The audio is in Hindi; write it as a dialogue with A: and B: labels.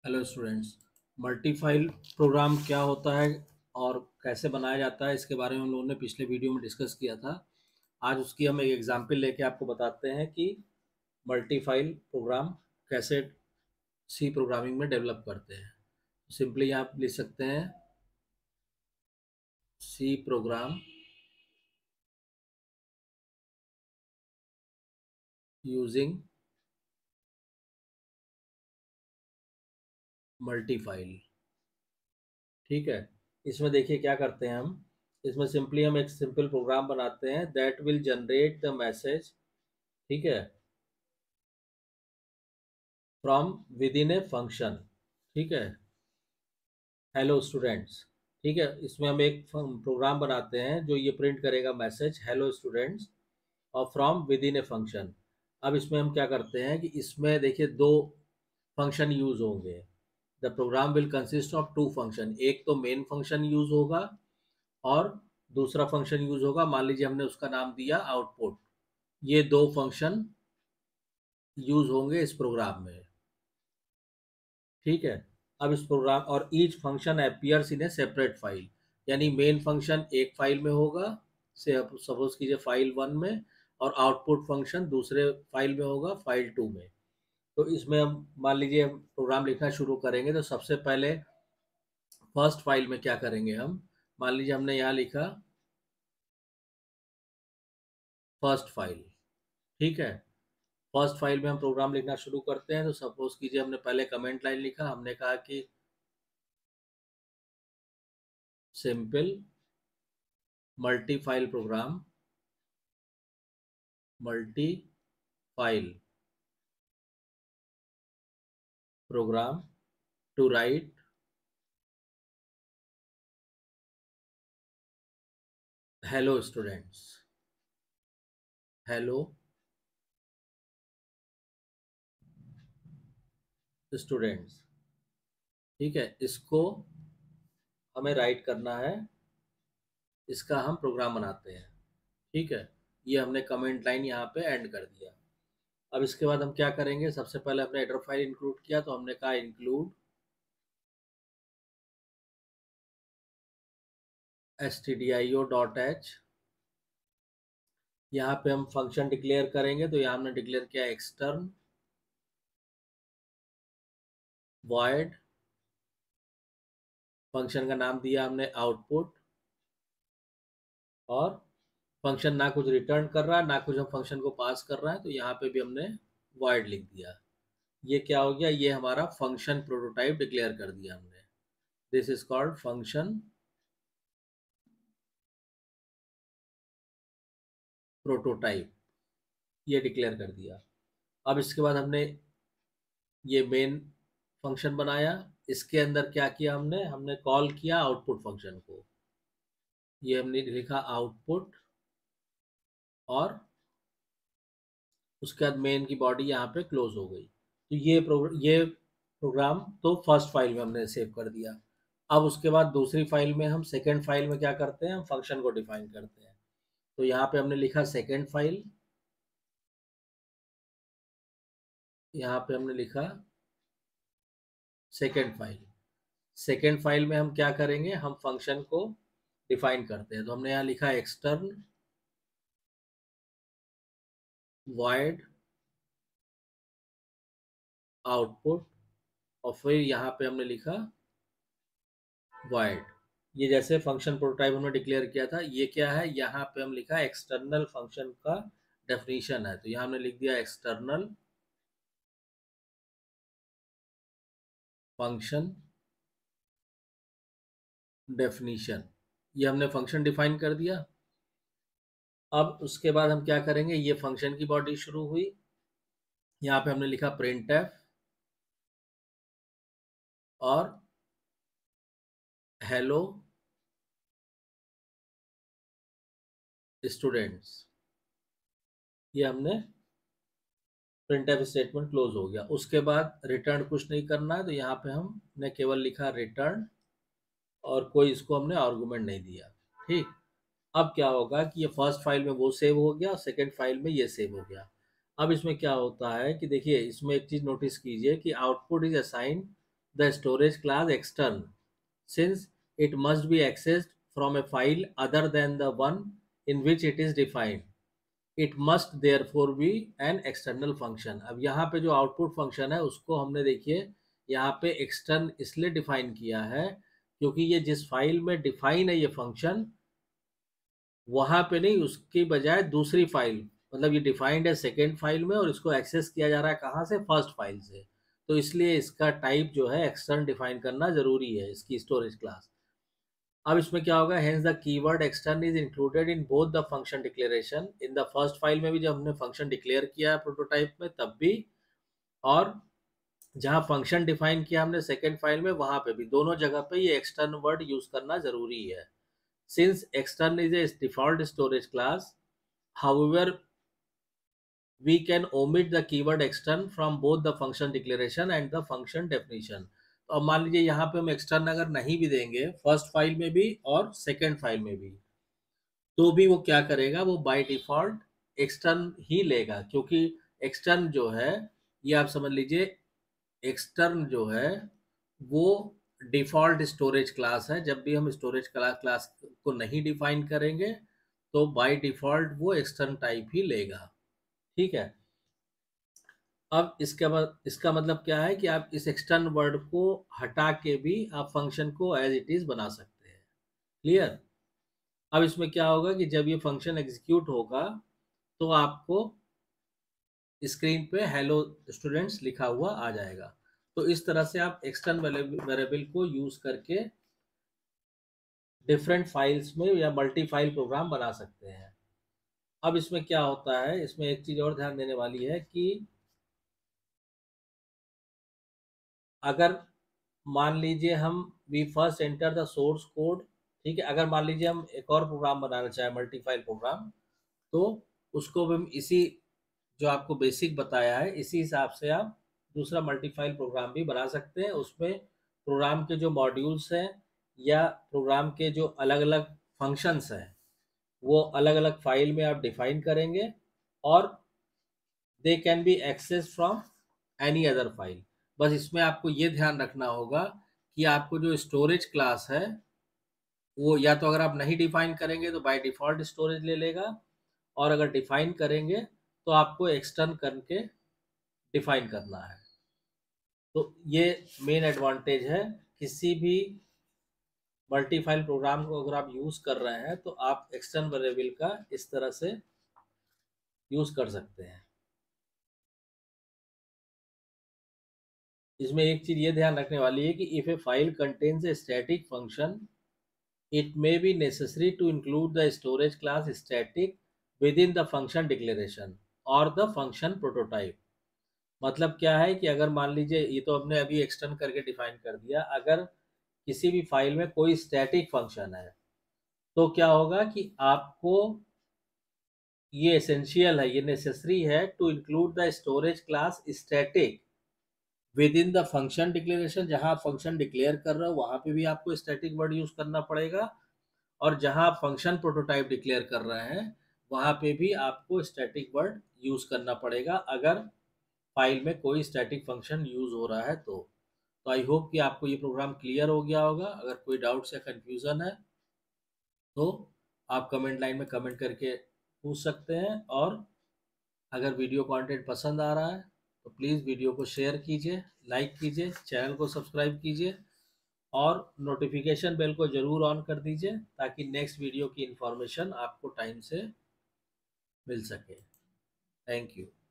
A: Hello students. मल्टीफाइल प्रोग्राम क्या होता है और कैसे बनाया जाता है, इसके बारे में हम लोगों ने पिछले वीडियो में डिस्कस किया था। आज उसकी हम एक एग्जांपल लेके आपको बताते हैं कि मल्टीफाइल प्रोग्राम कैसे सी प्रोग्रामिंग में डेवलप करते हैं। सिंपली आप लिख सकते हैं सी प्रोग्राम यूजिंग मल्टीफाइल। ठीक है, इसमें देखिए क्या करते हैं हम। इसमें सिंपली हम एक सिंपल प्रोग्राम बनाते हैं that will generate the message, ठीक है, from within a function. ठीक है, हेलो स्टूडेंट्स। ठीक है, इसमें हम एक प्रोग्राम बनाते हैं जो ये प्रिंट करेगा मैसेज हेलो स्टूडेंट्स और from within a function. अब इसमें हम क्या करते हैं कि इसमें देखिए दो फंक्शन यूज होंगे। The program will consist of two function, एक तो मेन फंक्शन यूज होगा और दूसरा फंक्शन यूज होगा, मान लीजिए हमने उसका नाम दिया आउटपुट। ये दो फंक्शन यूज होंगे इस प्रोग्राम में। ठीक है, अब इस प्रोग्राम और each function appears in a separate file, यानी मेन फंक्शन एक फाइल में होगा, से सपोज कीजिए फाइल 1 में, और आउटपुट फंक्शन दूसरे फाइल में होगा, फाइल 2 में। तो इसमें हम मान लीजिए हम प्रोग्राम लिखना शुरू करेंगे तो सबसे पहले फर्स्ट फाइल में क्या करेंगे हम। मान लीजिए हमने यहाँ लिखा फर्स्ट फाइल। ठीक है, फर्स्ट फाइल में हम प्रोग्राम लिखना शुरू करते हैं तो सपोज कीजिए हमने पहले कमेंट लाइन लिखा, हमने कहा कि simple multi file program, multi file program to write hello students, hello students। ठीक है, इसको हमें राइट करना है, इसका हम प्रोग्राम बनाते हैं। ठीक है, ये हमने कमेंट लाइन यहाँ पे एंड कर दिया। अब इसके बाद हम क्या करेंगे, सबसे पहले हमने हेडर फाइल इंक्लूड किया तो हमने कहा इंक्लूड stdio.h। यहाँ पे हम फंक्शन डिक्लेयर करेंगे तो यहाँ हमने डिक्लेयर किया एक्सटर्न वॉइड, फंक्शन का नाम दिया हमने आउटपुट, और फंक्शन ना कुछ रिटर्न कर रहा है ना कुछ हम फंक्शन को पास कर रहा है, तो यहाँ पे भी हमने वॉइड लिख दिया। ये क्या हो गया, ये हमारा फंक्शन प्रोटोटाइप डिक्लेयर कर दिया हमने। This is called function prototype, ये डिक्लेयर कर दिया। अब इसके बाद हमने ये मेन फंक्शन बनाया, इसके अंदर क्या किया हमने हमने कॉल किया आउटपुट फंक्शन को। ये हमने लिखा आउटपुट, और उसके बाद मेन की बॉडी यहाँ पे क्लोज हो गई। तो ये प्रोग्राम तो फर्स्ट फाइल में हमने सेव कर दिया। अब उसके बाद दूसरी फाइल में हम सेकेंड फाइल में क्या करते हैं, हम फंक्शन को डिफाइन करते हैं। तो यहाँ पे हमने लिखा सेकेंड फाइल, यहाँ पे हमने लिखा सेकेंड फाइल। सेकेंड फाइल में हम क्या करेंगे, हम फंक्शन को डिफाइन करते हैं। तो हमने यहाँ लिखा एक्सटर्न वॉइड आउटपुट, और फिर यहाँ पे हमने लिखा वॉइड। ये जैसे फंक्शन प्रोटोटाइप हमने डिक्लेयर किया था, ये क्या है, यहाँ पे हम लिखा एक्सटर्नल फंक्शन का डेफिनेशन है। तो यहाँ हमने लिख दिया एक्सटर्नल फंक्शन डेफिनेशन, ये हमने फंक्शन डिफाइन कर दिया। अब उसके बाद हम क्या करेंगे, ये फंक्शन की बॉडी शुरू हुई, यहाँ पे हमने लिखा printf और हेलो स्टूडेंट्स। ये हमने printf स्टेटमेंट क्लोज हो गया। उसके बाद रिटर्न कुछ नहीं करना है, तो यहाँ पे हमने केवल लिखा रिटर्न, और कोई इसको हमने आर्गुमेंट नहीं दिया। ठीक, अब क्या होगा कि ये फर्स्ट फाइल में वो सेव हो गया, सेकंड फाइल में ये सेव हो गया। अब इसमें क्या होता है कि देखिए, इसमें एक चीज नोटिस कीजिए कि output is assigned the storage class extern since it must be accessed from a file other than the one in which it is defined. It must therefore be an external function. अब यहाँ पे जो आउटपुट फंक्शन है उसको हमने देखिए यहाँ पे एक्सटर्न इसलिए डिफाइन किया है क्योंकि ये जिस फाइल में डिफाइन है ये फंक्शन वहां पे नहीं, उसकी बजाय दूसरी फाइल, मतलब ये डिफाइंड है सेकेंड फाइल में और इसको एक्सेस किया जा रहा है कहाँ से, फर्स्ट फाइल से। तो इसलिए इसका टाइप जो है एक्सटर्न डिफाइन करना जरूरी है, इसकी स्टोरेज क्लास। अब इसमें क्या होगा, hence the keyword extern is included in both the function declaration. In the first file में भी जब हमने फंक्शन डिक्लेयर किया है प्रोटोटाइप में तब भी, और जहां फंक्शन डिफाइन किया हमने सेकेंड फाइल में वहां पे भी, दोनों जगह पे ये एक्सटर्न वर्ड यूज करना जरूरी है। Since extern is a default storage class, however, we can omit the keyword extern from both the function declaration and the function definition. तो अब मान लीजिए यहाँ पे हम extern अगर नहीं भी देंगे फर्स्ट फाइल में भी और सेकेंड फाइल में भी, तो भी वो क्या करेगा, वो बाय डिफॉल्ट एक्सटर्न ही लेगा, क्योंकि एक्सटर्न जो है ये आप समझ लीजिए, एक्सटर्न जो है वो डिफॉल्ट स्टोरेज क्लास है। जब भी हम स्टोरेज क्लास को नहीं डिफाइन करेंगे तो बाय डिफॉल्ट वो एक्सटर्न टाइप ही लेगा। ठीक है, अब इसके बाद इसका मतलब क्या है कि आप इस एक्सटर्न वर्ड को हटा के भी आप फंक्शन को एज इट इज बना सकते हैं। क्लियर। अब इसमें क्या होगा कि जब ये फंक्शन एग्जीक्यूट होगा तो आपको स्क्रीन पे हेलो स्टूडेंट्स लिखा हुआ आ जाएगा। तो इस तरह से आप एक्सटर्न वेरिएबल को यूज करके डिफरेंट फाइल्स में या मल्टी फाइल प्रोग्राम बना सकते हैं। अब इसमें क्या होता है, इसमें एक चीज और ध्यान देने वाली है कि अगर मान लीजिए हम we first enter the source code, ठीक है, अगर मान लीजिए हम एक और प्रोग्राम बनाना चाहे मल्टी फाइल प्रोग्राम, तो उसको भी हम इसी जो आपको बेसिक बताया है इसी हिसाब से आप दूसरा मल्टीफाइल प्रोग्राम भी बना सकते हैं। उसमें प्रोग्राम के जो मॉड्यूल्स हैं या प्रोग्राम के जो अलग अलग फंक्शंस हैं वो अलग अलग फाइल में आप डिफाइन करेंगे और they can be access from any other file. बस इसमें आपको ये ध्यान रखना होगा कि आपको जो स्टोरेज क्लास है वो या तो अगर आप नहीं डिफाइन करेंगे तो बाय डिफॉल्ट स्टोरेज ले लेगा, और अगर डिफाइन करेंगे तो आपको एक्सटर्न करके डिफाइन करना है। तो ये मेन एडवांटेज है, किसी भी मल्टी फाइल प्रोग्राम को अगर आप यूज कर रहे हैं तो आप एक्सटर्न वेरिएबल का इस तरह से यूज कर सकते हैं। इसमें एक चीज ये ध्यान रखने वाली है कि if a file contains a static function it may be necessary to include the storage class static within the function declaration or the function prototype। मतलब क्या है कि अगर मान लीजिए, ये तो हमने अभी एक्सटर्न करके डिफाइन कर दिया, अगर किसी भी फाइल में कोई स्टैटिक फंक्शन है तो क्या होगा कि आपको ये एसेंशियल है, ये नेसेसरी है to include the storage class static within the function declaration. जहां आप फंक्शन डिक्लेयर कर रहे हो वहां पे भी आपको स्टैटिक वर्ड यूज करना पड़ेगा, और जहां आप फंक्शन प्रोटोटाइप डिक्लेयर कर रहे हैं वहां पे भी आपको स्टैटिक वर्ड यूज करना पड़ेगा अगर फाइल में कोई स्टैटिक फंक्शन यूज हो रहा है तो आई होप कि आपको ये प्रोग्राम क्लियर हो गया होगा। अगर कोई डाउट्स या कंफ्यूजन है तो आप कमेंट लाइन में कमेंट करके पूछ सकते हैं, और अगर वीडियो कंटेंट पसंद आ रहा है तो प्लीज़ वीडियो को शेयर कीजिए, लाइक कीजिए, चैनल को सब्सक्राइब कीजिए और नोटिफिकेशन बेल को ज़रूर ऑन कर दीजिए ताकि नेक्स्ट वीडियो की इंफॉर्मेशन आपको टाइम से मिल सके। Thank you.